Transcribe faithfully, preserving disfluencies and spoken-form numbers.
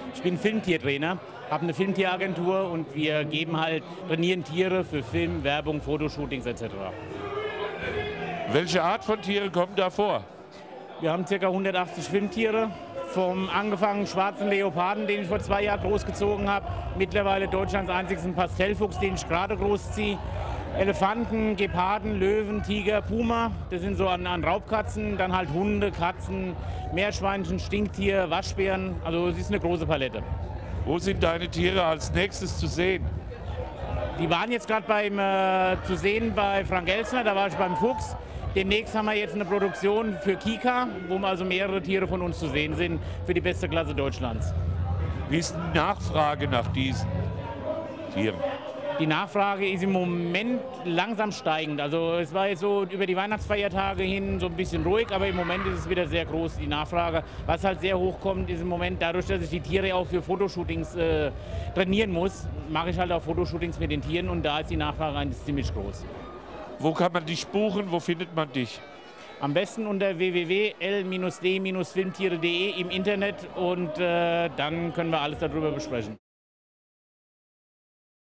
Ich bin Filmtiertrainer, habe eine Filmtieragentur und wir geben halt, trainieren Tiere für Film, Werbung, Fotoshootings et cetera. Welche Art von Tieren kommen da vor? Wir haben ca. hundertachtzig Filmtiere, vom angefangen schwarzen Leoparden, den ich vor zwei Jahren großgezogen habe, mittlerweile Deutschlands einzigsten Pastellfuchs, den ich gerade großziehe, Elefanten, Geparden, Löwen, Tiger, Puma, das sind so an, an Raubkatzen, dann halt Hunde, Katzen, Meerschweinchen, Stinktier, Waschbären, also es ist eine große Palette. Wo sind deine Tiere als nächstes zu sehen? Die waren jetzt gerade beim äh, zu sehen bei Frank Elsner, da war ich beim Fuchs. Demnächst haben wir jetzt eine Produktion für Kika, wo also mehrere Tiere von uns zu sehen sind, für die beste Klasse Deutschlands. Wie ist die Nachfrage nach diesen Tieren? Die Nachfrage ist im Moment langsam steigend. Also es war jetzt so über die Weihnachtsfeiertage hin so ein bisschen ruhig, aber im Moment ist es wieder sehr groß, die Nachfrage. Was halt sehr hoch kommt, ist im Moment dadurch, dass ich die Tiere auch für Fotoshootings äh, trainieren muss, mache ich halt auch Fotoshootings mit den Tieren und da ist die Nachfrage eigentlich ziemlich groß. Wo kann man dich buchen? Wo findet man dich? Am besten unter w w w punkt l d filmtiere punkt de im Internet und äh, dann können wir alles darüber besprechen.